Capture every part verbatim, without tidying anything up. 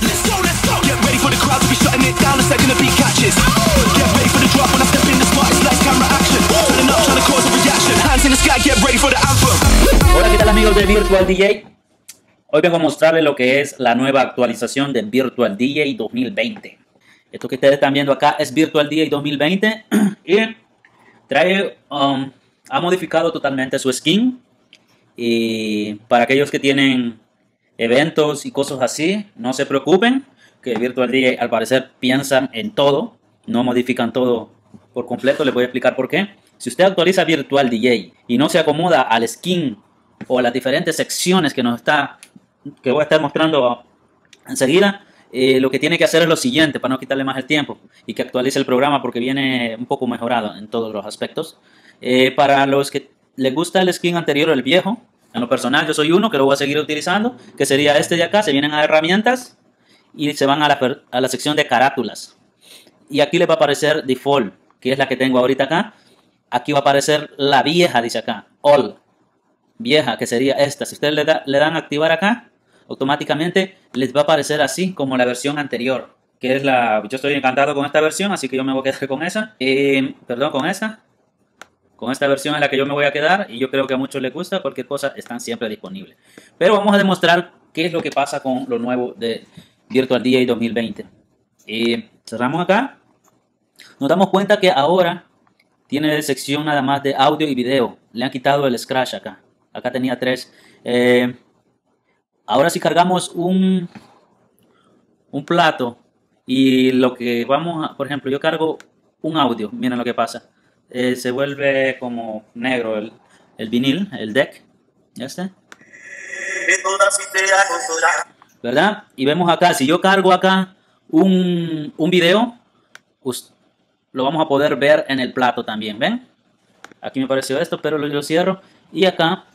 Let's go, let's go. Get ready for the crowd to be shutting it down. It's like gonna be catches. Get ready for the drop when I step in the spot. It's like camera action. Turning up, trying to cause a reaction. Hands in the sky, get ready for the anthem. Hola, ¿qué tal amigos de Virtual D J? Hoy vengo a mostrarles lo que es la nueva actualización de Virtual D J dos mil veinte. Esto que ustedes están viendo acá es Virtual D J dos mil veinte y trae, um, ha modificado totalmente su skin. Y para aquellos que tienen eventos y cosas así, no se preocupen, que Virtual D J al parecer piensan en todo, no modifican todo por completo. Les voy a explicar por qué. Si usted actualiza Virtual D J y no se acomoda al skin o a las diferentes secciones que nos está, que voy a estar mostrando enseguida, eh, lo que tiene que hacer es lo siguiente, para no quitarle más el tiempo, y que actualice el programa porque viene un poco mejorado en todos los aspectos. Eh, para los que les gusta el skin anterior, el viejo, en lo personal yo soy uno que lo voy a seguir utilizando, que sería este de acá. Se vienen a herramientas y se van a la, a la sección de carátulas, y aquí les va a aparecer default, que es la que tengo ahorita acá. Aquí va a aparecer la vieja, dice acá, all, vieja, que sería esta. Si ustedes le, da, le dan a activar acá, automáticamente les va a aparecer así como la versión anterior, que es la, yo estoy encantado con esta versión, así que yo me voy a quedar con esa, eh, perdón, con esta. Con esta versión es la que yo me voy a quedar, y yo creo que a muchos les gusta. Cualquier cosa están siempre disponibles. Pero vamos a demostrar qué es lo que pasa con lo nuevo de Virtual D J dos mil veinte. Eh, cerramos acá. Nos damos cuenta que ahora tiene sección nada más de audio y video. Le han quitado el scratch acá. Acá tenía tres. Eh, ahora si cargamos un, un plato y lo que vamos a, por ejemplo, yo cargo un audio. Miren lo que pasa. Eh, se vuelve como negro el, el vinil, el deck, ¿ya está? ¿Verdad? Y vemos acá, si yo cargo acá un, un video, pues, lo vamos a poder ver en el plato también, ¿ven? Aquí me apareció esto, pero lo, lo cierro, y acá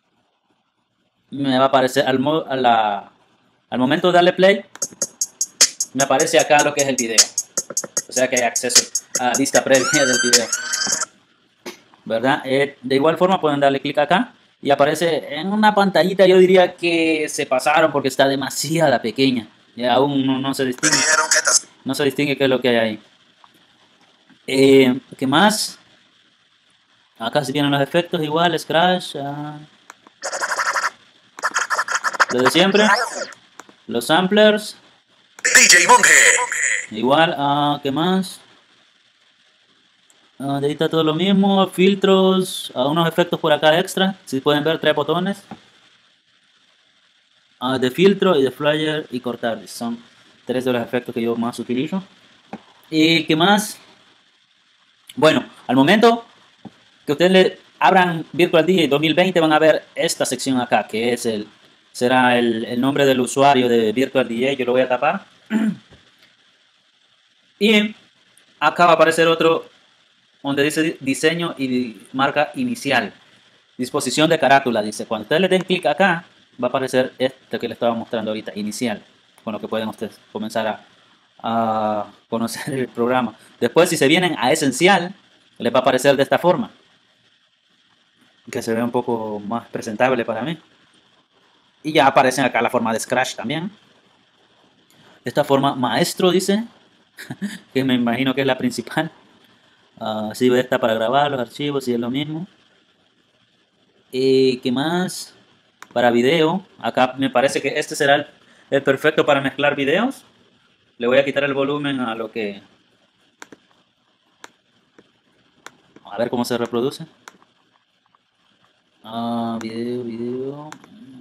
me va a aparecer al, mo, a la, al momento de darle play, me aparece acá lo que es el video. O sea que hay acceso a la vista previa del video, ¿verdad? Eh, de igual forma pueden darle clic acá y aparece en una pantallita. Yo diría que se pasaron porque está demasiado pequeña y aún no, no se distingue. No se distingue qué es lo que hay ahí. Eh, ¿Qué más? Acá se tienen los efectos igual, scratch. Uh, lo de siempre. Los samplers. D J Monje. Igual, uh, ¿qué más? Uh, de ahí está todo lo mismo, filtros, uh, unos efectos por acá extra. Si pueden ver, tres botones uh, de filtro y de flyer y cortar. Son tres de los efectos que yo más utilizo. ¿Y qué más? Bueno, al momento que ustedes le abran Virtual D J dos mil veinte, van a ver esta sección acá, que es el será el, el nombre del usuario de Virtual D J. Yo lo voy a tapar. Y acá va a aparecer otro donde dice diseño y marca inicial. Disposición de carátula, dice. Cuando ustedes le den clic acá, va a aparecer este que les estaba mostrando ahorita, inicial. Con lo que pueden ustedes comenzar a, a conocer el programa. Después, si se vienen a esencial, les va a aparecer de esta forma, que se ve un poco más presentable para mí. Y ya aparecen acá la forma de scratch también. Esta forma maestro, dice, que me imagino que es la principal. Uh, sí, está para grabar los archivos, sí, es lo mismo. ¿Y qué más? Para video, acá me parece que este será el, el perfecto para mezclar videos. Le voy a quitar el volumen a lo que... A ver cómo se reproduce. Uh, video, video...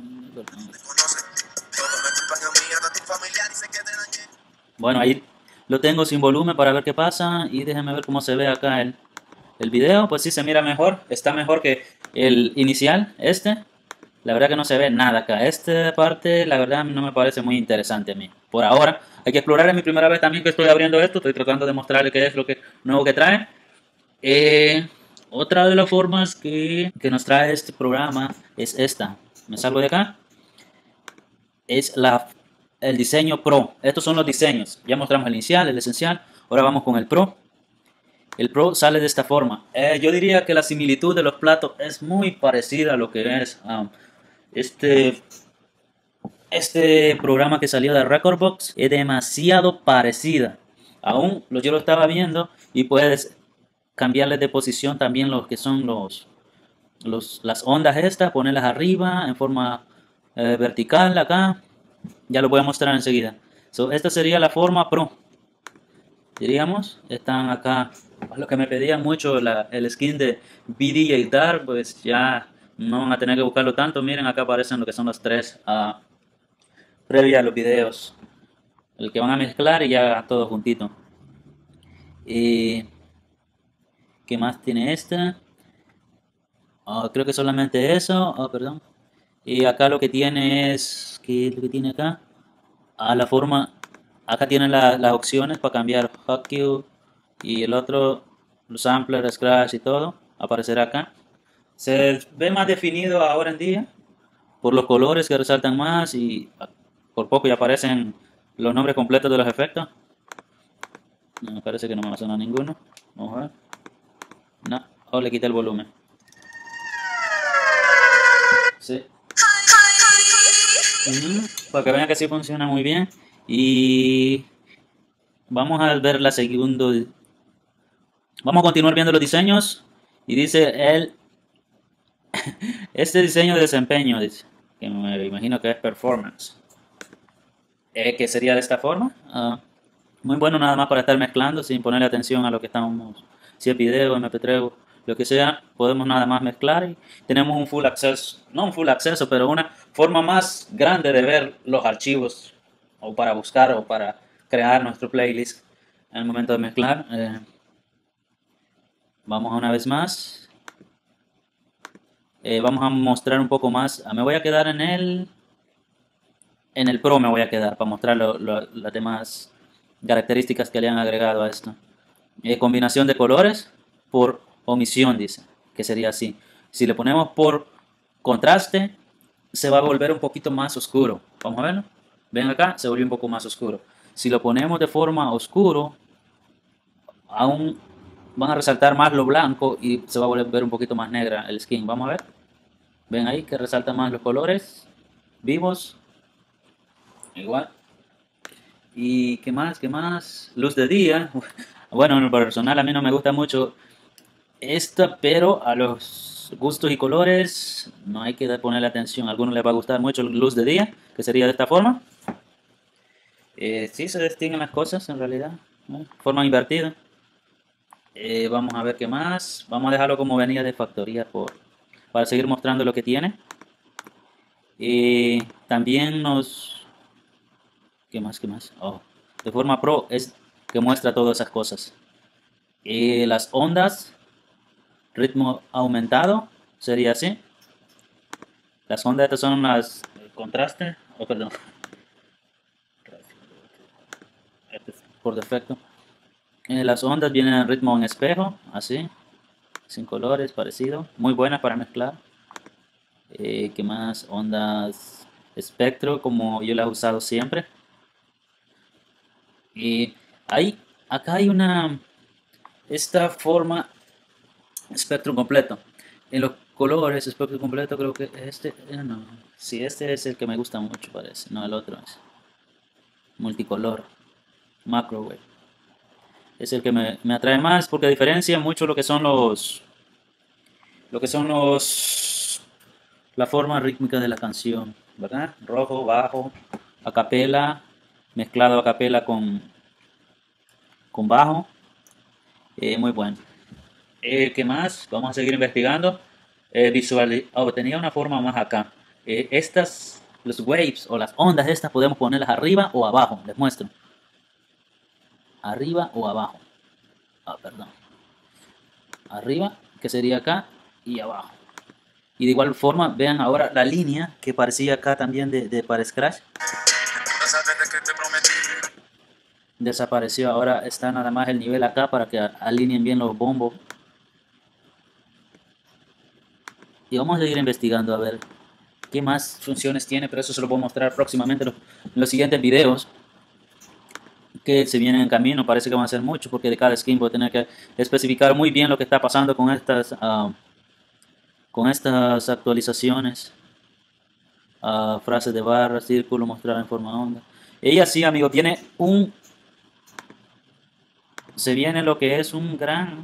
Bueno, ahí lo tengo sin volumen para ver qué pasa. Y déjenme ver cómo se ve acá el, el video. Pues sí, se mira mejor. Está mejor que el inicial, este. La verdad que no se ve nada acá. Esta parte, la verdad, no me parece muy interesante a mí. Por ahora, hay que explorar. Es mi primera vez también que estoy abriendo esto. Estoy tratando de mostrarle qué es lo que, nuevo que trae. Eh, otra de las formas que, que nos trae este programa es esta. Me salgo de acá. Es la, el diseño Pro. Estos son los diseños. Ya mostramos el inicial, el esencial. Ahora vamos con el Pro. El Pro sale de esta forma. Eh, yo diría que la similitud de los platos es muy parecida a lo que es um, este este programa que salió de Recordbox es demasiado parecida. Aún lo- yo lo estaba viendo y puedes cambiarle de posición también los que son los, los las ondas estas, ponerlas arriba en forma eh, vertical acá. Ya lo voy a mostrar enseguida. So, esta sería la forma Pro. Diríamos, están acá. Lo que me pedían mucho la- el skin de B D J Dark, pues ya no van a tener que buscarlo tanto. Miren, acá aparecen lo que son los tres ah, previa a los videos. El que van a mezclar y ya todo juntito. Y ¿qué más tiene esta? Ah, creo que solamente eso. Oh, perdón. Y acá lo que tiene es, ¿qué es lo que tiene acá? A la forma, acá tienen la- las opciones para cambiar Hotkeys y el otro, los samplers, Scratch y todo, aparecerá acá. Se ve más definido ahora en día por los colores que resaltan más y por poco ya aparecen los nombres completos de los efectos. No, me parece que no me suena ninguno. Vamos a ver. No, o le quité el volumen. Sí. Ujú, para que vean que sí funciona muy bien. Y vamos a ver la segundo. Vamos a continuar viendo los diseños. Y dice el este diseño de desempeño, dice, que me imagino que es performance. Eh, que sería de esta forma. Ah, muy bueno nada más para estar mezclando sin ponerle atención a lo que estamos, si es video, M P tres, lo que sea, podemos nada más mezclar y tenemos un full acceso, no un full acceso, pero una forma más grande de ver los archivos o para buscar o para crear nuestro playlist en el momento de mezclar. Eh, vamos a una vez más. Eh, vamos a mostrar un poco más. Ah, me voy a quedar en el, en el Pro, me voy a quedar para mostrar lo- lo- las demás características que le han agregado a esto. Eh, combinación de colores por omisión, dice, que sería así. Si le ponemos por contraste, se va a volver un poquito más oscuro. Vamos a verlo. Ven acá, se volvió un poco más oscuro. Si lo ponemos de forma oscuro, aún van a resaltar más lo blanco y se va a volver un poquito más negra el skin. Vamos a ver. Ven ahí que resalta más los colores vivos. Igual. ¿Y qué más? ¿Qué más? Luz de día. Bueno, en lo personal a mí no me gusta mucho esta, pero a los gustos y colores no hay que ponerle atención. A algunos les va a gustar mucho la luz de día, que sería de esta forma. Eh, sí se distinguen las cosas en realidad, ¿no? Forma invertida. Eh, vamos a ver qué más. Vamos a dejarlo como venía de factoría por, para seguir mostrando lo que tiene. Eh, también nos... ¿Qué más? ¿Qué más? Oh, de forma pro es que muestra todas esas cosas. Eh, las ondas, ritmo aumentado, sería así. Las ondas estas son las eh, contraste, oh, perdón, este es por defecto. Eh, las ondas vienen en ritmo en espejo, así, sin colores, parecido. Muy buenas para mezclar. Eh, ¿qué más? Ondas espectro, como yo las he usado siempre. Y ahí, acá hay una, esta forma espectro completo. En los colores, espectro completo, creo que este, eh, no, sí, este es el que me gusta mucho, parece. No, el otro es multicolor, macrowave. Es el que me, me atrae más porque diferencia mucho lo que son los, lo que son los, la forma rítmica de la canción, ¿verdad? Rojo, bajo, a capela, mezclado a capela con, con bajo, eh, muy bueno. Eh, ¿qué más? Vamos a seguir investigando. Eh, visual, oh, tenía una forma más acá. Eh, estas, los waves o las ondas estas podemos ponerlas arriba o abajo. Les muestro. Arriba o abajo. Ah, perdón. Arriba, que sería acá, y abajo. Y de igual forma, vean ahora la línea que parecía acá también de, de para Scratch. Desapareció. Ahora está nada más el nivel acá para que alineen bien los bombos. Y vamos a seguir investigando a ver qué más funciones tiene, pero eso se lo voy a mostrar próximamente en los, en los siguientes videos que se vienen en camino. Parece que van a ser muchos porque de cada skin voy a tener que especificar muy bien lo que está pasando con estas, uh, con estas actualizaciones. Ah, frases de barra, círculo, mostrar en forma onda. Ella sí, amigo, tiene un... Se viene lo que es un gran...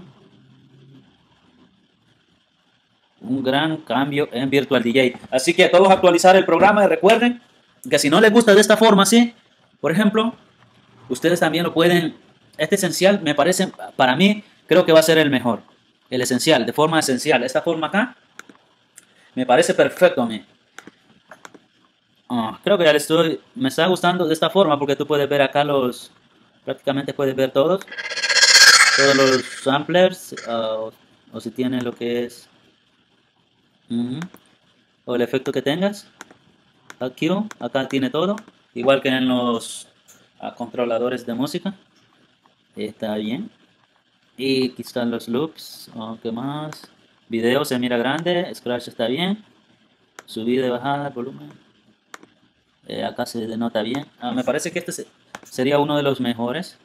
Un gran cambio en Virtual D J. Así que a todos actualizar el programa y recuerden que si no les gusta de esta forma, sí, por ejemplo, ustedes también lo pueden... Este esencial me parece, para mí, creo que va a ser el mejor. El esencial, de forma esencial. Esta forma acá, me parece perfecto a mí. Ah, creo que ya le estoy... Me está gustando de esta forma porque tú puedes ver acá los... Prácticamente puedes ver todos. Todos los samplers. Uh, o si tiene lo que es... Uh -huh, o el efecto que tengas. Aquí, acá tiene todo. Igual que en los uh, controladores de música. Está bien. Y aquí están los loops. Oh, ¿qué más? Video se mira grande. Scratch está bien. Subida y bajada, volumen. Eh, acá se denota bien. Ah, me parece que este sería uno de los mejores.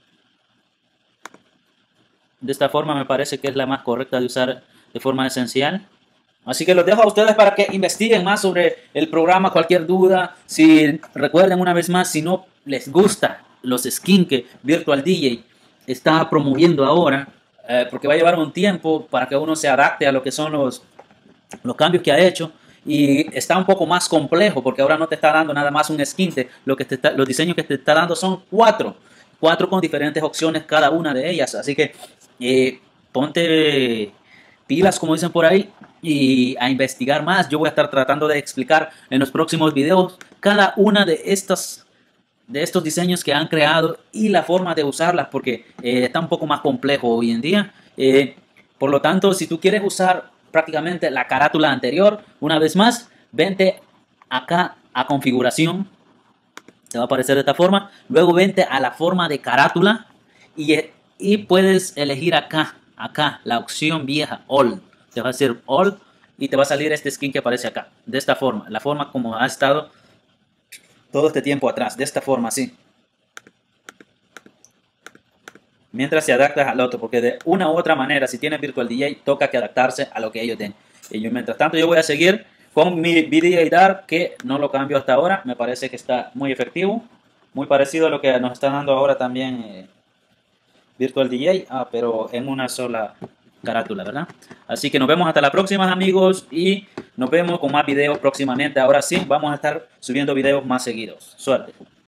De esta forma me parece que es la más correcta de usar de forma esencial. Así que los dejo a ustedes para que investiguen más sobre el programa, cualquier duda. Si recuerden una vez más, si no les gusta los skins que Virtual D J está promoviendo ahora, eh, porque va a llevar un tiempo para que uno se adapte a lo que son los, los cambios que ha hecho. Y está un poco más complejo porque ahora no te está dando nada más un skin. Te, lo que te está, los diseños que te está dando son cuatro. Cuatro con diferentes opciones cada una de ellas. Así que eh, ponte pilas, como dicen por ahí, y a investigar más. Yo voy a estar tratando de explicar en los próximos videos cada una de estas de estos diseños que han creado y la forma de usarlas, porque eh, está un poco más complejo hoy en día. Eh, por lo tanto, si tú quieres usar prácticamente la carátula anterior, una vez más, vente acá a configuración, te va a aparecer de esta forma, luego vente a la forma de carátula y, y puedes elegir acá, acá, la opción vieja, All, te va a decir All y te va a salir este skin que aparece acá, de esta forma, la forma como ha estado todo este tiempo atrás, de esta forma, así. Mientras se adapta al otro, porque de una u otra manera, si tienes Virtual D J, toca que adaptarse a lo que ellos den. Y yo, mientras tanto, yo voy a seguir con mi V D A Dark, que no lo cambio hasta ahora. Me parece que está muy efectivo, muy parecido a lo que nos está dando ahora también eh, Virtual D J, ah, pero en una sola carátula, ¿verdad? Así que nos vemos hasta la próxima, amigos, y nos vemos con más videos próximamente. Ahora sí, vamos a estar subiendo videos más seguidos. Suerte.